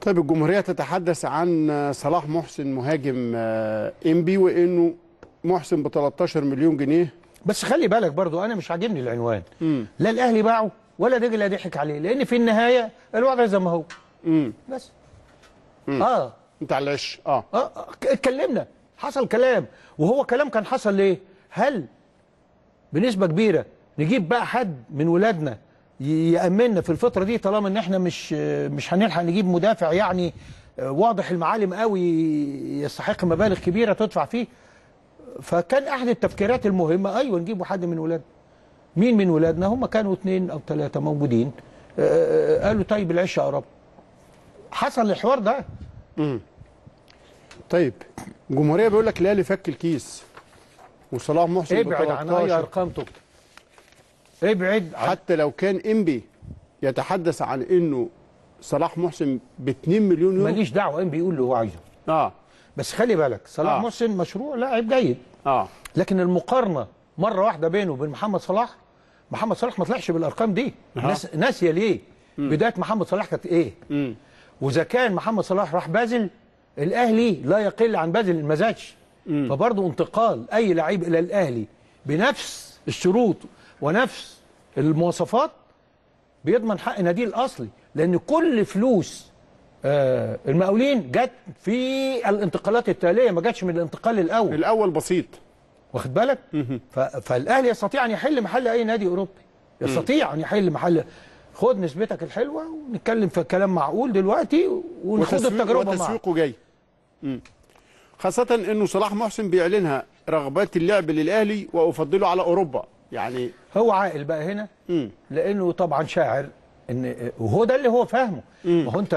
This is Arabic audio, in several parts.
طيب الجمهورية تتحدث عن صلاح محسن مهاجم انبي وانه محسن ب 13 مليون جنيه. بس خلي بالك برضو انا مش عاجبني العنوان. لا الاهلي باعه ولا دجله ضحك عليه، لان في النهايه الوضع زي ما هو. بس انت على العش اتكلمنا، حصل كلام، وهو كلام كان حصل ليه؟ هل بنسبه كبيره نجيب بقى حد من ولادنا يأمننا في الفتره دي، طالما ان احنا مش هنلحق نجيب مدافع يعني واضح المعالم قوي يستحق مبالغ كبيره تدفع فيه. فكان احد التفكيرات المهمه ايوه نجيبوا حد من ولادنا. مين من ولادنا؟ هم كانوا 2 أو 3 موجودين. قالوا طيب العش اقرب. حصل الحوار ده. طيب الجمهوريه بيقول لك الاهلي فك الكيس وصلاح محسن ابعد عن اي ارقام تكتب. ابعد حتى لو كان انبي يتحدث عن انه صلاح محسن ب 2 مليون يورو. ماليش دعوه، انبي يقول اللي هو عايزه. بس خلي بالك صلاح محسن مشروع لاعب جيد. لكن المقارنه مره واحده بينه وبين محمد صلاح ما طلعش بالارقام دي. الناس ناسيه ليه؟ بدايه محمد صلاح كانت ايه؟ واذا كان محمد صلاح راح بازل، الاهلي لا يقل عن بازل ما زادش. فبرضه انتقال اي لعيب الى الاهلي بنفس الشروط ونفس المواصفات بيضمن حق ناديه الاصلي، لان كل فلوس المقاولين جت في الانتقالات التاليه، ما جاتش من الانتقال الاول بسيط، واخد بالك؟ فالاهلي يستطيع ان يحل محل اي نادي اوروبي، يستطيع ان يحل محل. خد نسبتك الحلوه ونتكلم في كلام معقول دلوقتي ونخوض التجربه معاه. وتسويقه جاي. خاصه انه صلاح محسن بيعلنها رغبات اللعب للاهلي وافضله على اوروبا. يعني هو عاقل بقى هنا، لانه طبعا شاعر ان، وهو ده اللي هو فاهمه. ما هو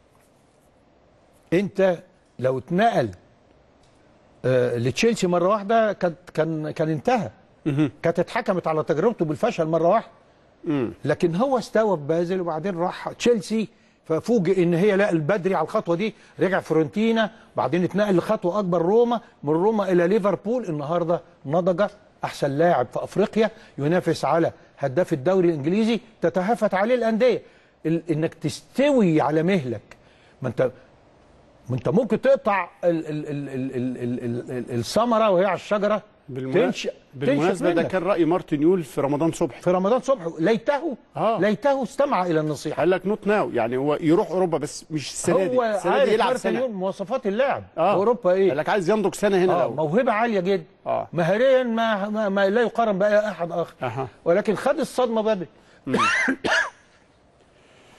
انت لو اتنقل لتشيلسي مره واحده كان انتهى. كانت اتحكمت على تجربته بالفشل مره واحده. لكن هو استوى في بازل وبعدين راح تشيلسي، ففوجئ ان هي لا البدري على الخطوه دي، رجع فيورنتينا، بعدين اتنقل لخطوه اكبر روما، من روما الى ليفربول. النهارده نضج، احسن لاعب في افريقيا، ينافس على هداف الدوري الانجليزي، تتهافت عليه الانديه. انك تستوي على مهلك، ما انت ممكن تقطع الثمره وهي على الشجره. بالمناسبه ده كان راي مارتن يول في رمضان صبحي. ليته استمع الى النصيحه. قال لك نوت ناو، يعني هو يروح اوروبا بس مش السنه دي. السنه دي يلعب سنه. مارتن يول مواصفات اللاعب في اوروبا ايه؟ قال لك عايز ينضج سنه هنا. موهبه عاليه جدا. مهاريا ما لا يقارن باي احد اخر. ولكن خد الصدمه بدري.